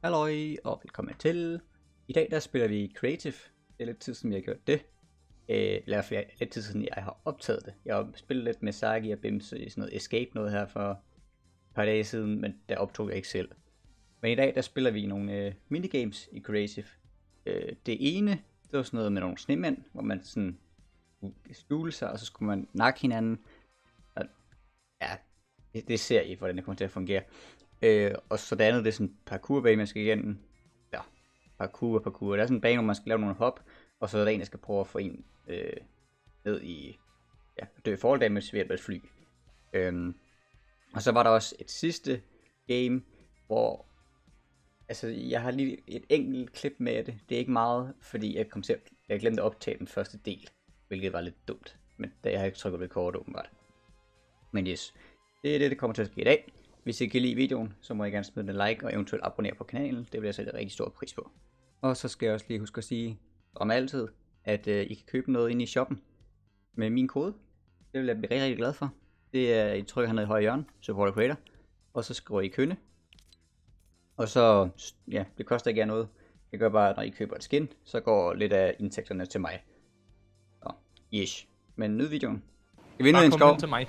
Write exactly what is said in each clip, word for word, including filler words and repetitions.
Halløj og velkommen til. I dag der spiller vi Creative. Det er lidt tid siden vi har gjort det. Øh, eller i hvert fald lidt tid siden jeg har optaget det. Jeg har spillet lidt med Sagi og Bimse i sådan noget Escape noget her for et par dage siden, men der optog jeg ikke selv. Men i dag der spiller vi nogle øh, minigames i Creative. Øh, det ene, det var sådan noget med nogle snemænd, hvor man sådan skulle skjule sig, og så skulle man nakke hinanden. Og, ja, det, det ser I, hvordan det kommer til at fungere. Øh, og så det andet, det er sådan en parkourbane, man skal igennem. Ja, parkour og parkour. Der er sådan en bane, hvor man skal lave nogle hop, og så er der en, der skal prøve at få en øh, ned i, ja, dø forhold damage ved hjælp af et fly. Øhm, og så var der også et sidste game, hvor, altså jeg har lige et enkelt klip med det. Det er ikke meget, fordi jeg kom til at, jeg glemte at optage den første del, hvilket var lidt dumt. Men da jeg har ikke trykket record åbenbart. Men yes, det er det, der kommer til at ske i dag. Hvis I kan lide videoen, så må I gerne smide en like og eventuelt abonnere på kanalen. Det vil jeg sætte rigtig stor pris på. Og så skal jeg også lige huske at sige, om altid, at uh, I kan købe noget inde i shoppen med min kode. Det vil jeg blive rigtig, rigtig glad for. Det er, I trykker hernede i højre hjørne, Support Creator. Og så skriver I kønne. Og så, ja, det koster ikke jer noget. Det gør bare, at når I køber et skin, så går lidt af indtægterne til mig. Så, yes. Men nyd videoen. Skal vi ned i en skov? Til mig.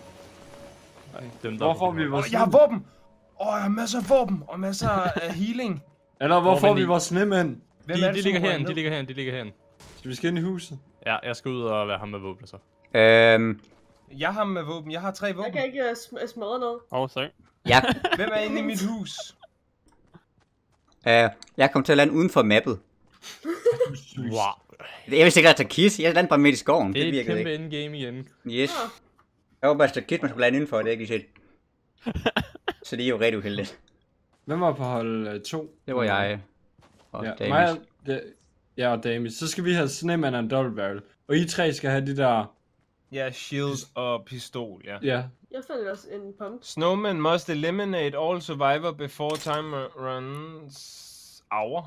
Dem, hvorfor vi vores oh, jeg har våben! Åh, oh, jeg har masser af våben og masser af healing. Eller hvorfor vi vores snemænd? De, de, de ligger herinde, de ligger herinde, de ligger herinde. Skal vi skal ind i huset? Ja, jeg skal ud og være ham med våben så. Øhm... Jeg har med våben, jeg har tre våben. Jeg kan ikke uh, sm smadre noget. Åh, oh, sorry. Ja. Hvem er inde i mit hus? Uh, jeg kom til at lande uden for mappet. Wow. Jeg vidste ikke, at tage kiss. Jeg landede bare midt i skoven. Det er det et kæmpe ikke. endgame igen. Yes. Jeg var bare et kiss, man skulle lande indenfor, det er ikke lige set. Så det er jo rigtig uheldigt. Hvem var på hold to? Det var jeg. Og ja, Damis. mig, ja, ja, og Damis. Så skal vi have snemand og en double barrel. Og I tre skal have de der... Ja, shield og pistol, ja. Ja. Jeg fandt også en pump. Snowman must eliminate all survivor before time runs hour.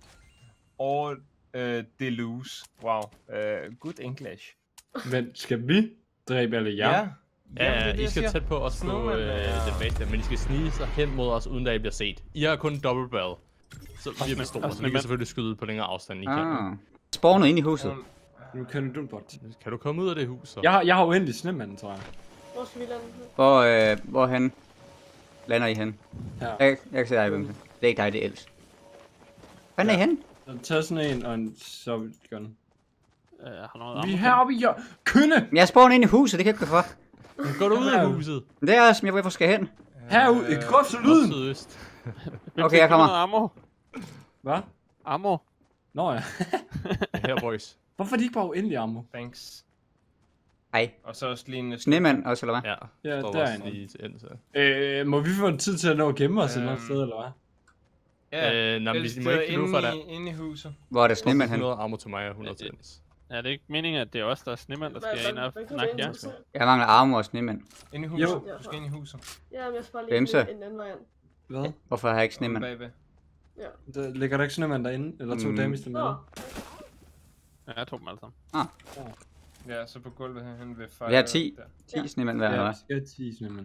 Or uh, they lose. Wow. Uh, good English. Men skal vi dræbe alle jer? Ja. Ja, ja, I skal tæt på os på øh, den base der, men I skal snige sig hen mod os, uden at I bliver set. I har kun double barrel. Så vi er med store, så vi kan selvfølgelig skyde på længere afstand, I kan. Ah. Spawnet ind i huset. Um, Nu kan du bot. Kan du komme ud af det hus så? Jeg har, jeg har uendelig snemanden, tror jeg. Hvor skal vi lande? Hvor, øh, hvorhen lander I hen? Her. Jeg, jeg kan se dig, Bimse. Det er ikke dig, det er Els. Hvad er I hen? Så tag sådan en og en shotgun. Uh, har noget Vi er heroppe i hjør... Kønne! Jeg er spawnet ind i huset, det kan jeg ikke gå for. Går du ud af huset? Men det er også, jeg ved, hvor skal jeg hen. Herude, jeg kan godt så lyden! Sydøst. Okay, jeg kommer. Ammo. Hvad? Ammo. Nå ja. Her, boys. Hvorfor er de ikke bare uendelig ammo? thanks. Hej. Og så også lige en... Snemand også, eller hvad? Ja, Ja, står der er også en. lige til ende, så. Øh, må vi få en tid til at nå at gemme os et eller andet Øhm, sted, eller hvad? Ja, Øh, nej, men ellers vi må det ikke er løbe fra inde, der. i, inde i huset. Hvor er der snemand hen? hundrede armor til mig og hundrede til Jens. Er det ikke meningen, at det er os, der er snemand, der skal ind og Hvad kan nakke du jer? ind? Jeg mangler armor og snemand. Inde i huset. Jo. Du skal ind i huset. Ja, men jeg skal bare lige Bimse. en, en anden variant. Hvad? Hvorfor har jeg ikke Omme snemand? bagved. Der ligger der ikke snemand derinde? Eller to Mm. damis der med? Nå, Ja, jeg tog dem alle sammen. Ja, så på gulvet herhen ved fire. Vi har ti. der. ti snemand hver, eller Ja, hvad? vi skal have ti snemand.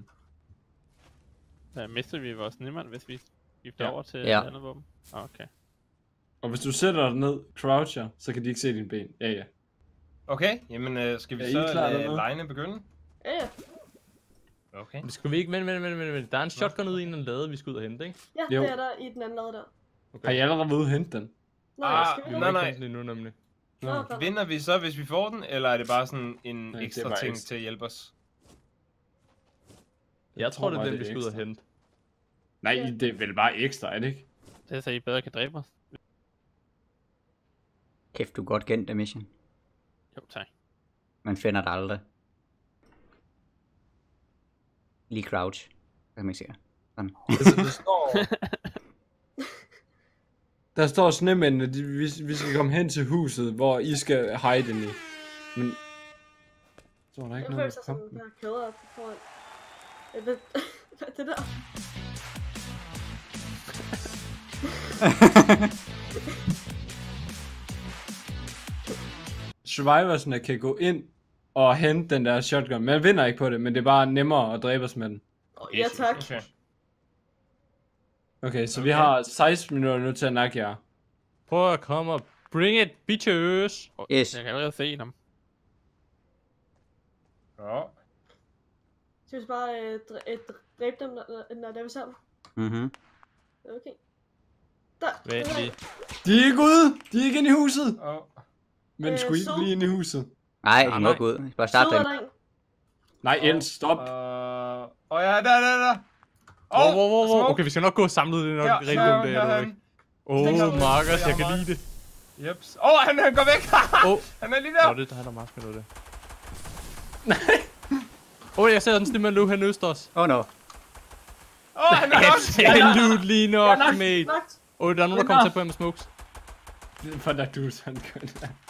Ja, mister vi vores snemand, hvis vi skifter Ja. over til Ja. et andet våben? Ah, okay. Og hvis du sætter dig ned, croucher, så kan de ikke se dine ben. Ja, ja. Okay, jamen øh, skal vi Er I så klar lade dernede? lejene begynde? ja, ja. Okay. Men skal vi ikke, men, men, men, men, men, der er en shotgun ude i en lade, vi skal ud og hente, ikke? Ja, Jo. det er der i den anden lade der. Okay. Har I allerede været ude og hente den? Nå, Ah, jeg skal Vi vi må nej, ikke nej. hente den endnu, nemlig. Nå, Nå. der- Vinder vi så, hvis vi får den, eller er det bare sådan en Nej, det er ekstra bare ting ekstra. til at hjælpe os? Jeg tror, det er bare, den, vi skal ud og ekstra. hente. Nej, Ja. det er vel bare ekstra, er det ikke? Det er så, I bedre kan dræbe os. Kæft, du er godt gennem det, mission. Jo, tak. Man finder det aldrig. Lige crouch. Det kan man ikke se. Sådan. Altså, der står... Der står snemændene, de, vi, vi skal komme hen til huset, hvor I skal hide den i. Men... Så er der ikke Jeg noget føler med sig som kampen. der er kæder på foran. Jeg ved, hvad er det der? Survivorsne kan gå ind og hente den der shotgun. Man vinder ikke på det, men det er bare nemmere at dræbe os med den. Oh, ja tak. Okay. Okay, så okay. vi Okay. har seksten minutter nu til at nakke jer. Prøv at komme og bring it, bitches. Yes. Jeg kan allerede se ham. Ja. Skal vi så bare øh, dræ- øh, dræbe dem, når, når det er vi sammen? Mhm. Okay. Der. Vent der. lige. De er ikke ude! De er ikke inde i huset! Oh. Men Øh, skulle I så- ikke lige ind i huset? Nej, Nej, de må nej. gå ud. Vi skal bare starte Sidder den. der en? Nej, Els, stop! Åh, uh, oh, ja, der, der, der. Wow, Åh, wow, wow, wow. smoke. Okay, vi skal nok gå samlet, det er nok Her, rigtig her, dumt, det her, er du han. ikke. Åh, Stikker oh, ud. Markus, Det er jeg kan meget. lide det. Jeps. Åh, oh, han, han går væk. Åh, Han er lige der. nå, det er han, der er Markus, det. Åh, oh, jeg ser den stimme løb hen øst os. Oh no. Åh, oh, han er godt. Absolut nok, Knocked, mate. knocked. Åh, oh, der er nogen, der kommer til på ham med smokes. For der du sådan køn.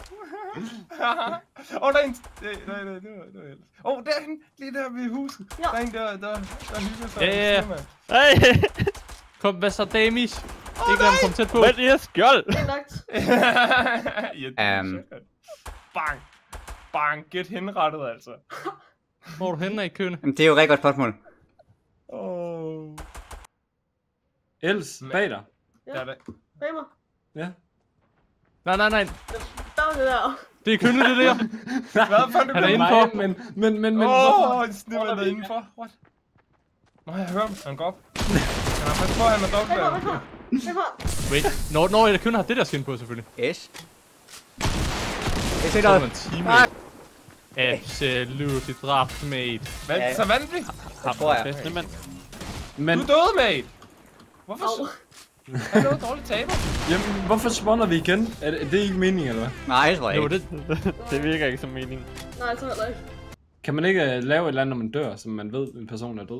Åh, oh, der er en... Nej, nej, nej, det var, det var ellers. Åh, oh, derhen, lige der ved huset. Ja. Der er en, der, der, der hygger sig. Ja, ja, ja. Hey! Kom, hvad så, Damish? Ikke lad dem komme tæt på. Hvad er det, skjold? En knocked. Ja, Øhm. Bang. Bang. Get henrettet, altså. Hvor er du henne af, køne? Jamen, det er jo et rigtig godt spørgsmål. Åh. Oh. Els, bag dig. Der er det. Bag mig. Ja. Nej, nej, nej. Der er det der. Det er kønne, det der. Hvad for du Han er kom? indenfor. Nej, men, men, men, men, Åh, hvorfor? oh, en snimmer der indenfor. What? Nå, jeg hører ham. Han går op. Han har faktisk på, han er Bag mig, dog bag mig. Bag mig. Wait. Nå, nå, jeg kønne har det der skin på, selvfølgelig. Yes. Jeg ser Så er noget. man teammate. Absolut, det dræbt, mate. Hvad? Ja, ja. Så vandt vi? Det tror jeg. Bedste mand. Men, Du er død, mate. Hvorfor? Au. Han er jo dårlig taber. jamen, hvorfor spawner vi igen? Er det, er det ikke meningen, eller hvad? Nej, det tror jeg Jo, ikke. det... Det virker ikke som mening. Nej, jeg tror heller ikke. Kan man ikke uh, lave et eller andet, når man dør, så man ved, at en person er død?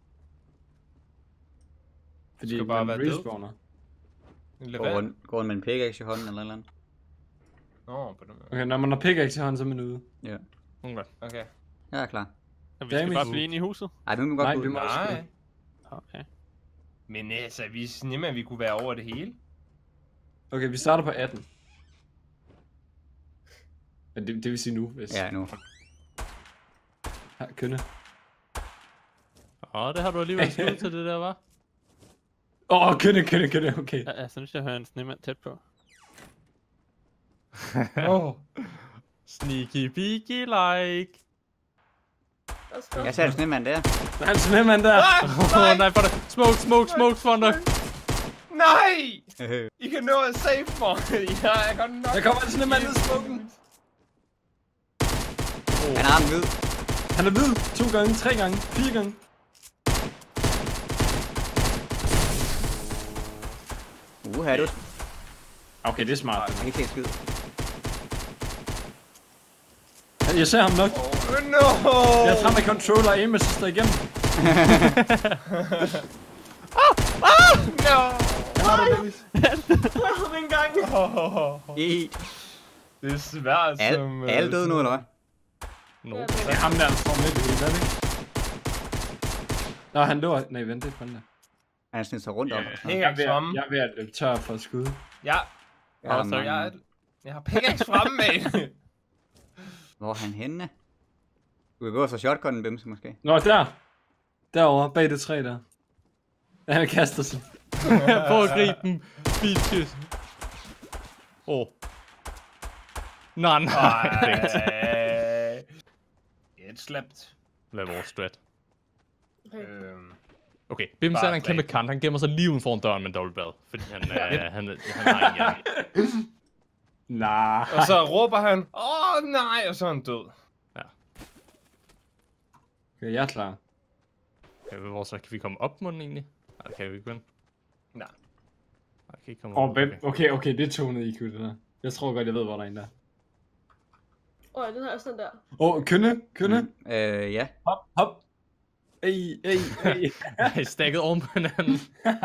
Fordi Skal bare man være død. respawner. En Går levand. rundt, går rundt med en pickaxe i hånden eller eller andet. Nå, på den måde. Okay, når man har pickaxe i hånden, så er man ude. Ja. Okay. Okay. Jeg er klar. Og vi skal Damage. bare blive inde i huset. Ej, vi må godt Nej, gå vi ud. må også Nej. gå. Okay. Men altså, vi er nemme, at vi kunne være over det hele. Okay, vi starter på atten. Men det, det vil sige nu, hvis... Ja, nu. Her, kønne. Åh, det har du alligevel skudt til det der, var. Åh, oh, kønne, kønne, kønne, okay. Jeg, jeg synes, jeg hører en snemand tæt på. Åh. Oh. Sneaky peaky like. Der er stop. Jeg ser en snemand der. Der er en snemand der. Åh, oh, nej, for det. Smoke, smoke, smoke, Thunder. Nej! I kan nå at save mig. Ja, jeg kan nok. Der kommer en snemand ned i smoken. Han har en hvid. Han er hvid. To gange, tre gange, fire gange. Uha, du. Okay, det er smart. Jeg kan ikke se skid. Jeg ser ham nok. Oh, no! Jeg tager med controller og aim assist igennem. No! Jeg har det, Dennis. Jeg har ikke engang. Oh, I. det er svært Al, som... øh, alle døde nu, eller hvad? No. Det er ham der, der står midt i det hele, er det ikke? Nå, han lå... Nej, vent, det er fanden der. Han sned sig rundt om. Ja. og sådan Hey. noget. Jeg er ved Fremme. at, jeg er ved at løbe tør for at skyde. Ja, Ja, Åh, man- jeg, er- jeg har pickaxe fremme, mate. Hvor er han henne? Du kan gå efter shotgunnen, Bimse, måske. Nå, der. Derovre, bag det træ der. Ja, han kaster sig. Prøv at gribe dem, bitches. Åh. Oh. Nej, nej. Ej. Et slapt. Hvad er vores strat? Okay. Øhm. Okay, Bims Bare er en kæmpe dræb. kant. Han gemmer sig lige uden foran døren med en dobbeltbad. Fordi han, øh, han, han, han har en hjerne. Nej. Og så råber han, åh oh, nej, og så er han død. Okay, jeg er klar. Okay, hvor så kan vi komme op, munden egentlig? Nej, det kan vi ikke, ven. Nej. Nej, kan ikke komme Åh, op. oh, hvem? Okay, okay, det er tonet I Q, det der. Jeg tror godt, jeg ved, hvor der er en der. Åh, oh, den her er sådan der. Åh, oh, kønne, kønne. Mm, øh, ja. Hop, hop. Ej, ej, ej. Nej, stakket oven på hinanden.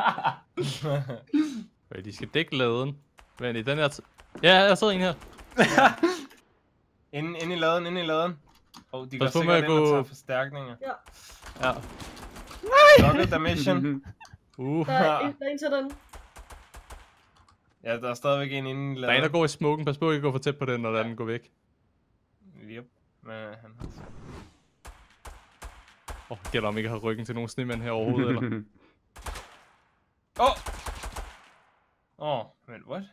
Okay, de skal dække laden. Men i den her... T- ja, jeg sidder en her. Inde, inde i laden, inde i laden. Åh, oh, de går Pas på med sikkert at ind og gå- tager forstærkninger. Ja, Ja. Docket der mission. Uh. der er en, der er en til den. Ja, der er stadigvæk en inde i Der er en, der laden. går i smoken. Pas på at ikke gå for tæt på den, når den går væk. Yep. Men han har... Åh, oh, gætter om ikke har ryggen til nogen snemænd her overhovedet, eller? Åh! Oh. Åh, oh, men what?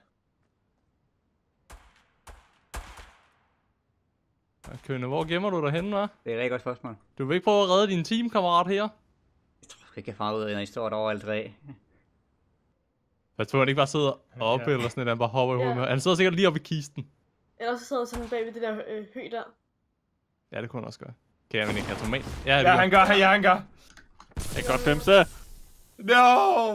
Kønne, hvor gemmer du dig henne, hva'? Det er et rigtig godt spørgsmål. Du vil ikke prøve at redde din teamkammerat her? Jeg tror sgu ikke, jeg får ud af, når I står derovre alle tre. Jeg tror, han ikke bare sidder oppe ja. eller sådan noget, han bare hopper i hovedet Ja. med. Han sidder sikkert lige oppe i kisten. Ellers så sidder jeg sådan bag ved det der øh, hø der. Ja, det kunne han også gøre. Kan jeg ikke have tomat? Ja, Ja, han gør, ja, han gør. Jeg kan godt femse. No!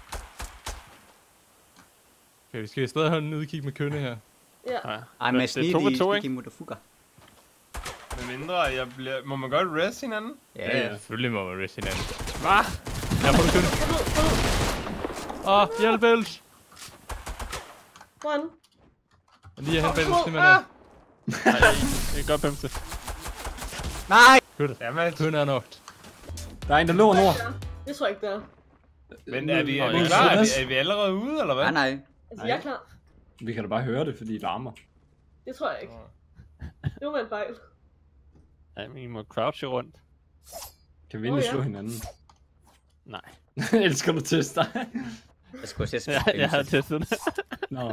Okay, vi skal stadig have en udkig med kønne her. Ja. Ja. Ej, Men men det er snit to mod i to, Sticky ikke? Motherfucker. Med mindre, jeg bliver... Må man godt rest hinanden? Ja, ja. Selvfølgelig må man rest hinanden. Hvad? Ja, får du kønne. Kom ud, kom ud. Åh, oh, hjælp, Els! Hvor er den? Lige at hente Els, det med Ah! der. Nej, jeg kan godt femse. Nej! Kønne. Jamen, Kønne er nok. Der er en, der lå nord. Det tror jeg ikke, det er. men er vi, er vi Nå, klar? Er Jonas. vi, er vi allerede ude, eller hvad? Nej, nej. Altså, jeg er klar. Vi kan da bare høre det, fordi det larmer. Det tror jeg ikke. Det var en fejl. Ja, men I må crouche rundt. Kan vi egentlig Åh, ja. slå hinanden? Nej. Elsker du tester? Jeg skulle også Ja, jeg har testet det. Nå.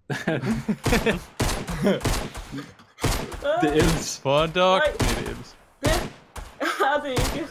Det er Els. For en dog. Nej. Nej, det er Els. Det er det ikke.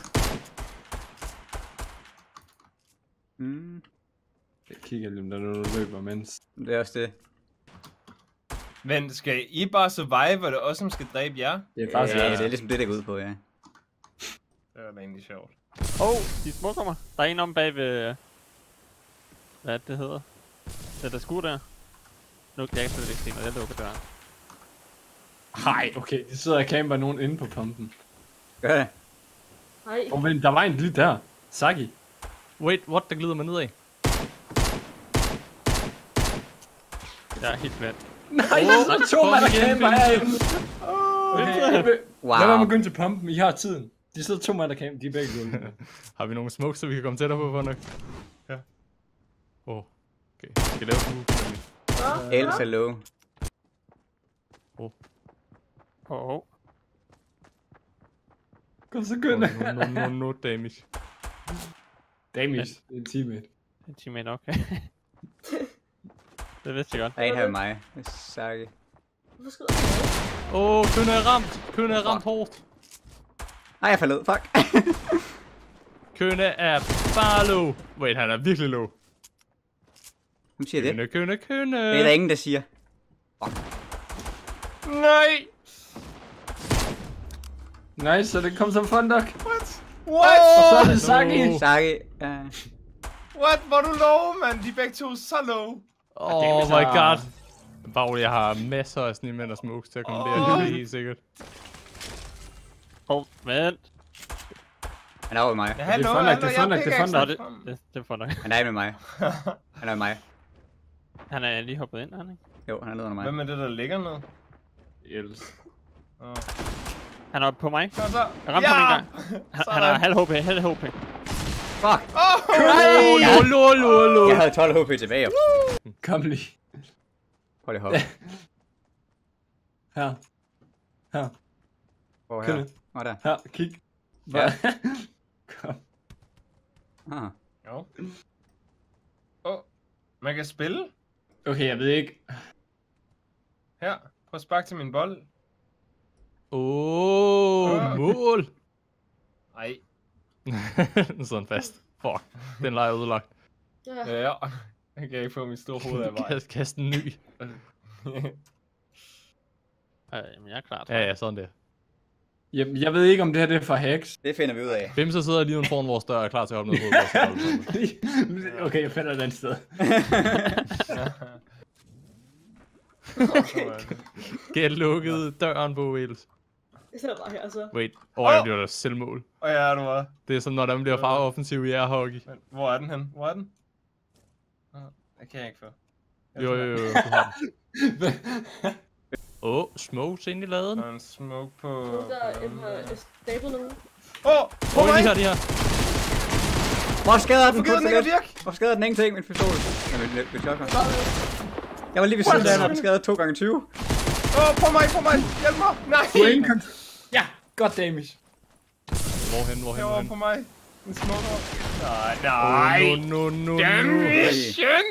Mm, Jeg kigger lige, om der er noget, der løber, mens... det er også det. Men skal I bare survive, og det er også som skal dræbe jer? Det er faktisk... Ja, det er ligesom det, der går ud på, ja. Det er da egentlig sjovt. Åh, oh, de små kommer. Der er en om bag ved... Hvad er det, det hedder? Det der skur der. Nu kan jeg slet ikke se, når jeg lukker døren. Hej, okay, de sidder og camper nogen inde på pumpen. Gør det. Nej. Og men der var en lige der. Saki. Wait, what? Der glider man nedad. Jeg er helt flat. Nej, der er to mand, der camper herinde. Okay, Wow. lad være med at gå ind til pumpen, I har tiden. De sidder to mand, der camper, de er begge gået. Har vi nogle smokes, så vi kan komme tættere på, for nok? Ja. Åh. Oh. Okay, vi skal lave et move, nemlig. Nå, Els er nå. low. Åh, oh. Kom så No, gynd. no, no, no, no damage. Damage, det er en teammate. En teammate, okay. Det vidste jeg godt. Der er en her med mig. Det er Saki. Hvorfor skyder han? Åh, oh, kønne er ramt. Kønne er ramt hårdt. Nej, jeg faldt ud. Fuck. Kønne er bare low. Wait, han er virkelig low. Hvem siger det? Kønne, kønne, kønne. Det er der ingen, der siger. Nej! Nice, så det kom som fun dog. What? Og What? så er det Saki. No. Saki. Uh, What? Hvor er du low, mand? De er begge to så low. Oh my god. Bare jeg har masser af snimænd og smokes til at komme oh. der. Det er helt sikkert. Åh, oh, vent. han er over med mig. Ja, hallo, Det er fun nok, det er hallo, fun nok, jeg det er pikker fun Nå, nok. det, ekstra. det, det får nok. Han er med mig. Han er med mig. Han er lige hoppet ind, er han ikke? Jo, han er nede under mig. Hvem er det, der ligger ned? Els. Oh. Han er oppe på mig. Kom så. Jeg ramte ham en gang. Han, han er halv H P, halv H P. Fuck. Oh, Lol, lol, lol, lol. Jeg havde tolv H P tilbage. Kom lige. Prøv lige at hoppe. Her. Her. Hvor her? Kønne. Hvor der? Her, kig. Ja. Kom. Ah. Jo. Oh, man kan spille. Okay, jeg ved ikke. Her, prøv at sparke til min bold. Åh, oh, mål. Ej. Nu sidder han fast. Fuck, den leje er udlagt. Ja. Ja, jeg kan ikke få mit store hoved af vej. Kast, kast en ny. Øh, jamen, jeg er klar. Ja, ja, sådan der. Jeg, jeg ved ikke, om det her det er for hacks. Det finder vi ud af. Bimse sidder lige uden foran vores dør og er klar til at hoppe ned på vores. Okay, jeg finder et andet sted. Get lukket døren på Wales. Jeg sætter bare her, så. Wait, åh, oh, jeg bliver da selvmål. Og ja, du var. Det er sådan, når der bliver faroffensiv i airhockey. Men hvor er den hen? Hvor er den? Oh, det kan jeg ikke få. Jeg Jo, tror, jo, jo, du har den. Åh, oh, smokes ind i laden. Der er en smoke på... Nu der er stablet nogen. Åh! Oh, Åh, oh, lige her, lige her. Hvor skader den Hvor gider den ikke at lidt? virke? Hvor skader den ingenting, min pistol? Jeg vil lidt shotgun. Jeg var lige ved siden af, når den skadede to gange tyve. Åh, oh, på mig, på mig! Hjælp mig! Nej! Du er ingen kont- Ja, godt damage. Hvorhen, hvorhen, Herovre på hvorhen? mig. den smukker. Nej, nej. Oh, no, no, no, Damn no. mission!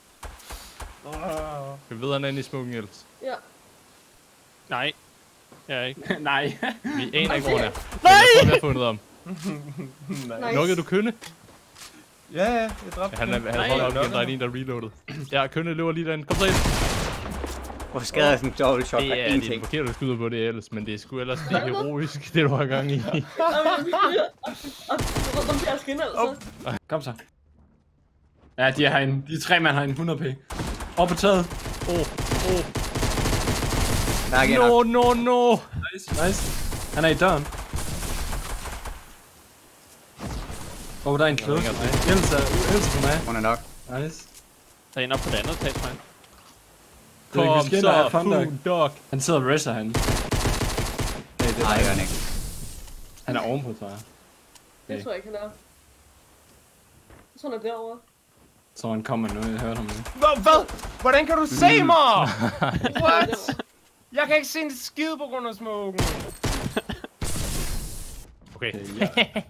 Vi ved, han er inde i smoking ellers. Ja. Nej. Jeg er ikke. Nej. Vi aner ikke, hvor han er. Nej! Jeg tror, vi har fundet ham. Nej. Nice. Nukkede du Kønne? Ja, ja, jeg dræbte Ja, han er, han er holdt op igen, der er en, der er reloadet. Ja, Kønne løber lige derinde. Kom så ind. Hvorfor skal jeg sådan en double shot Det for er, én det er ting? forkert, at du skyder på det ellers, men det er sgu ellers det er heroisk, det du har gang i. Og så bliver jeg skinnet, altså. Kom så. Ja, de er herinde. De tre mand herinde. hundrede p. Op på taget. Åh, åh. Der er igen No, nok. no, no. Nice, nice. Han er i døren. Åh, oh, der er en close. Ellers er ellers for mig. Hun er nok. Nice. Der er en oppe på det andet etage, man. Kom vi skal ind og have så, fun dog. food dog. Han sidder og racer herinde. Hey, det er Nej, det gør han ikke. Han er ovenpå, tror jeg. Det tror jeg ikke, han er. Jeg tror, han er derovre. Så han kommer nu, jeg hørte ham nu. Hvad? Hvad? Hvordan kan du se mig? What? Jeg kan ikke se en skid på grund af smoken. Okay. Ja.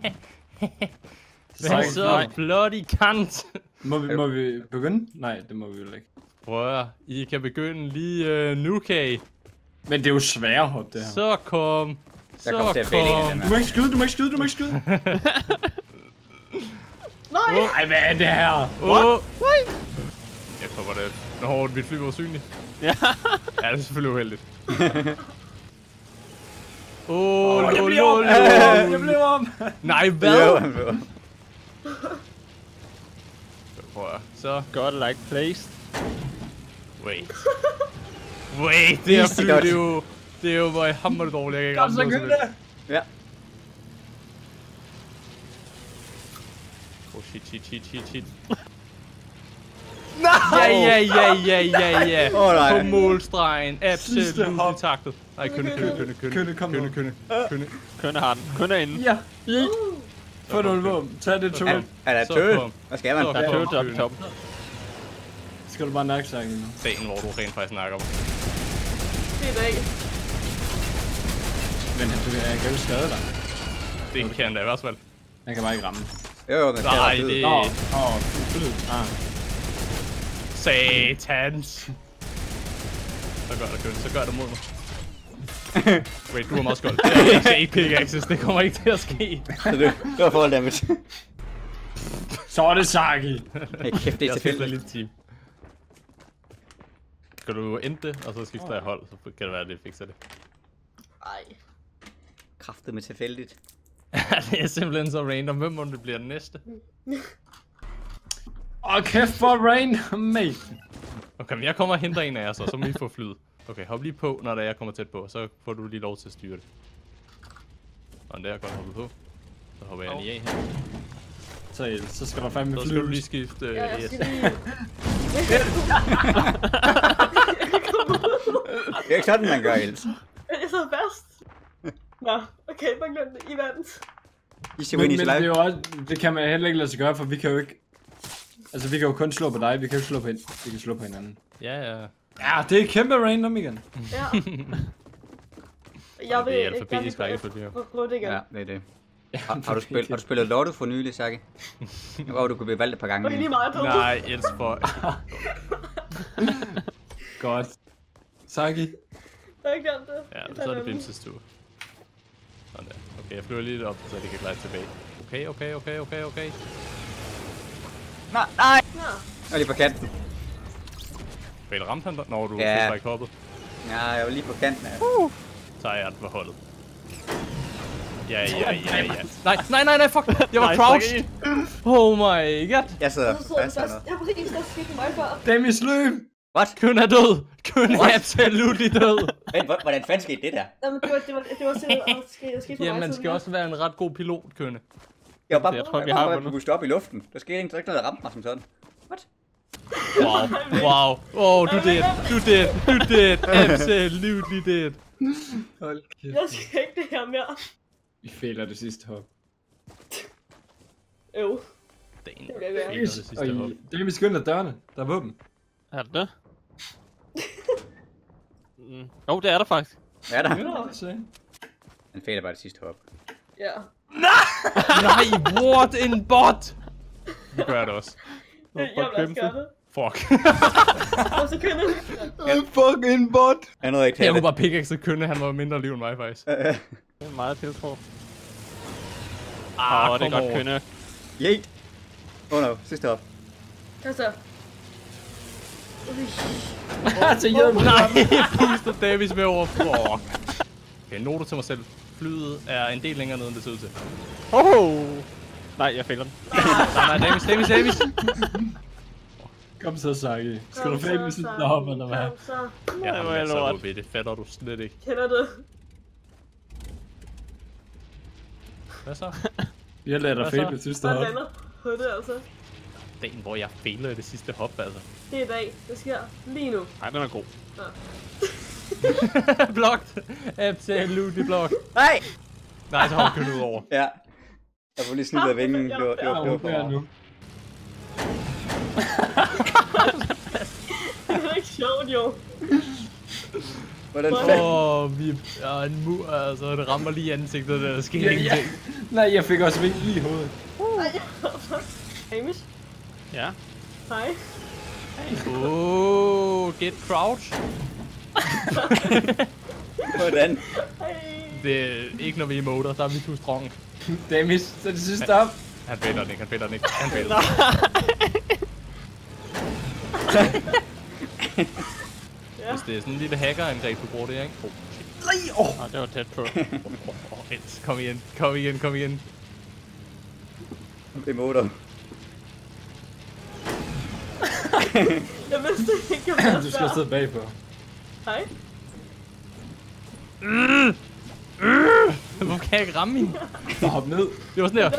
Hvad så, bloody kant? Må vi, må vi begynde? Nej, det må vi jo ikke. Prøv at, I kan begynde lige uh, nu, kan Men det er jo svært at hoppe, det her. Så kom. Jeg Så kommer til at fælde en af dem Du her. må ikke skyde, du må ikke skyde, du må ikke skyde. Nej! Ej, hvad er det her? Åh! Jeg tror, det Nå, mit fly var usynligt. Ja. Ja, det er selvfølgelig uheldigt. Åh, Jeg lol, bliver om! lol, Jeg lol. bliver om! Nej, Jo, hvad? han blev. Prøv at, så. God like placed. Wait. Wait, det her Easy fly, godt. det er jo... Det er jo bare hammer dårligt, jeg kan ikke Kom så, ramme noget gør som det! Ja. Oh shit, shit, shit, shit, shit. Ja, ja, ja, ja, ja, ja. Åh, nej. På målstregen. Sidste Absolut hop. i taktet. Nej, kønne, kønne, kønne, kønne. Kønne, kom kønne, nu. kønne, kønne. Kønne har den. Kønne er inde. Ja! Få nogle våben. Tag det to. Han, han er Så tød. kom. Hvad skal man? Så Der er kom. tøvlet oppe i toppen. Skal du bare nakke sig nu? Dagen, hvor du rent faktisk snakker om. Det er det ikke. Men han, du, jeg kan jo skade dig. Det kan han da i hvert fald. Jeg kan bare ikke ramme. Jo, jo, men skal Nej, være død. det Nå, er åh, fed. Ah. satans. Så gør det, kønne. Så gør det mod mig. Wait, du har meget skjold. Det er ikke pickaxes. Det kommer ikke til at ske. Så det, det var forhold damage. Så er det Saki. Hey, kæft, det er Jeg skifter tilfældigt. lige et team. Skal du ente det, og så skifter jeg hold, så kan det være, at det fikser det. Ej. Kraftet med tilfældigt. Det er simpelthen så random. Hvem må det bliver den næste? Åh, kæft for rain, mate. Okay, men jeg kommer og henter en af jer, så, så må I få flyet. Okay, hop lige på, når det er, jeg kommer tæt på, så får du lige lov til at styre det. Og der er godt hoppet på. Så hopper jeg lige af her. Så, så skal der fandme Så flyve. skal du lige skifte uh, Ja, jeg yes. skal lige... Det er ikke sådan, man gør, Else. Jeg sidder fast. Nå, okay, bare glem det. I vandt. Easy Men, win, men easy det, er life. jo også, det kan man heller ikke lade sig gøre, for vi kan jo ikke... Altså, vi kan jo kun slå på dig, vi kan jo ikke slå på hende. Vi kan slå på hinanden. Ja, ja. Ja, det er kæmpe random igen. Ja. Jeg vil Det er øh, alfabetisk gerne rækkefølge, jo. prøve- prøve det igen. Ja, det er det. Har, har, du spillet, har du spillet Lotto for nylig, Saki? Hvor du kunne blive valgt et par gange. Okay, lige meget på. Nej, ellers for... Godt. Saki. Jeg har ikke glemt det. Ja, Jeg så tager er det den. Bimses tur. Sådan der. Okay, jeg flyver lige lidt op, så de kan glide tilbage. Okay, okay, okay, okay, okay. Nej, nej! Nå. Jeg er lige på kanten. Vel, ramte han dig, når du Ja. fik ikke hoppet? Ja, jeg var lige på kanten af. Så er jeg den for holdet. Ja, ja, ja, ja. Nej, nej, nej, nej, fuck! Jeg var Nej, crouched! Oh my god! Jeg sidder Så sidder fast jeg hernede. fast. Jeg har præcis der skete mig før. Demis løb! What? Køn er død! Køn er absolut død! Vent, hvor- hvordan fanden skete det der? Jamen, det var, det var, det var simpelthen, at det skete, skete for Ja, mig man skal tidligere. også være en ret god pilot, Kønne. Jeg var bare, Jeg tror, vi jeg har var vundet. bare pustet op i luften. Der skete ikke noget, der ramte mig som sådan. What? Wow, wow. Oh, du dead, du dead, du dead, absolutely dead. Hold kæft. Jeg skal ikke det her mere. Vi fejler det sidste hop. Øv. Dagen. Det vil jeg gøre. Det er det sidste hop. Demis skynd dig dørene. Der er våben. Er det det? Mm. Jo, det er der faktisk. Hvad er der? Ja, se. Han fejler bare det sidste hop. Ja. Nej, what en bot! Nu gør jeg det også. Jeg vil også gøre det. Fuck. Og så kønne. Fucking bot! Jeg nåede ikke Jeg til kunne det. bare pickaxe kønne, han var mindre liv end mig faktisk. Øh, øh. Det er meget tiltro. Ah, Åh, det er kom godt over. kønne. Yeet. Åh oh no, sidste op. Kom så. Så hjælp mig. Nej, Mister Davis med over. Fuck. Okay, noter til mig selv. Flyet er en del længere nede, end det ser ud til. Oh! Nej, jeg fælder den. Nej, nej, Davis, Davis, Davis. Kom så, Saki. Skal du Kom fælde så, med sit Saki. op, eller hvad? Kom så. Jeg har hvor er masser lort. af ved det. Fatter du slet ikke. Kender du? Hvad så? Jeg lader dig Hvad fælde så? med sidste Der hop. lander på det altså. Dagen, hvor jeg fejler i det sidste hop, altså. Det er i dag. Det sker lige nu. Nej, den er god. Nå. Blocked. Absolutely blocked. Nej! Nej, så har hun kørt ud over. Ja. Jeg får lige snittet af vingen. Det var, det var, det var for Ja, meget. nu. Det er ikke sjovt, jo. Hvordan Hvor- fanden? Åh, oh, vi er en mur, altså. Det rammer lige i ansigtet, der sker Ja, ja. ingenting. Nej, jeg fik også vink lige i hovedet. Hamish? Ja. Hej. Oh, get crouch. Hvordan? Hej. Det er ikke, når vi er i motor, der er vi too strong. Damis, så det sidste op. Han fælder den ikke, han fælder den ikke. Han fælder Ja. Hvis det er sådan en lille hackerangreb, du bruger det, ikke? Oh, shit. Nå, det var tæt på. Oh, Eds, kom igen, kom igen, kom igen. Det er motor. Jeg vidste ikke, jeg var Du skal sidde bagpå. Hej. Hvorfor kan jeg ikke ramme hende? Så hop ned. Det var sådan der.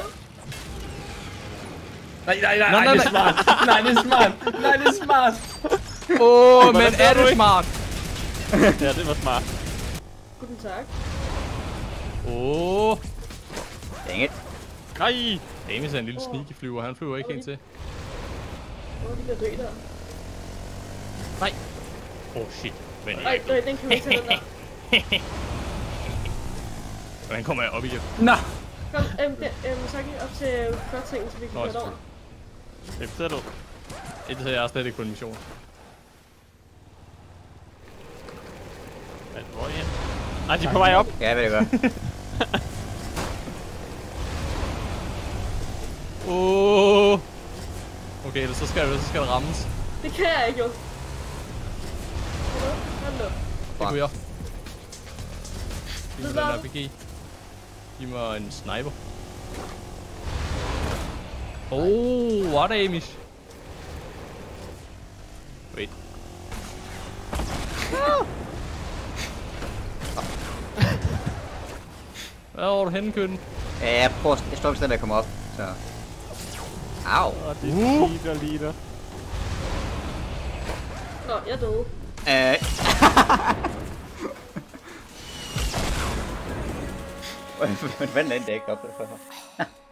Nej, nej, nej, Nå, nej, nå, det er smart. Nej, det er smart. Nej, det er smart. Åh, oh, men gør er du det ikke? smart? Ja, det var smart. Guten tak. Åh. Oh. Dang it. Nej! Damis er en lille sneaky flyver, han flyver ikke helt til. Åh, de bliver dø der. Nej. Åh, oh, shit. Men Ej, nej, den kan vi ikke tage den der. hvordan kommer jeg op igen? Nå. Kom, øhm, det, øhm, så kan I op til flot-tingen, så vi kan Nå, køre det over. Hvem ser du? Indtil jeg er slet ikke på en mission. Men hvor er I? Nej, de er på vej op. Ja, jeg ved det godt. Åh. Oh. Okay, ellers så skal, det, så skal det rammes. Det kan jeg ikke, jo. Hallo? Hallo? Det kunne jeg. Giv mig Hvad den så? R P G. Giv mig en sniper. Åh, oh, what Amish? Wait. Hvad var du henne, kønnen? Ja, jeg prøver, jeg står stadig med at komme op, så... Au. Og det er liter, liter. Nå, jeg døde. Øh. Hvordan landede jeg ikke op derfor?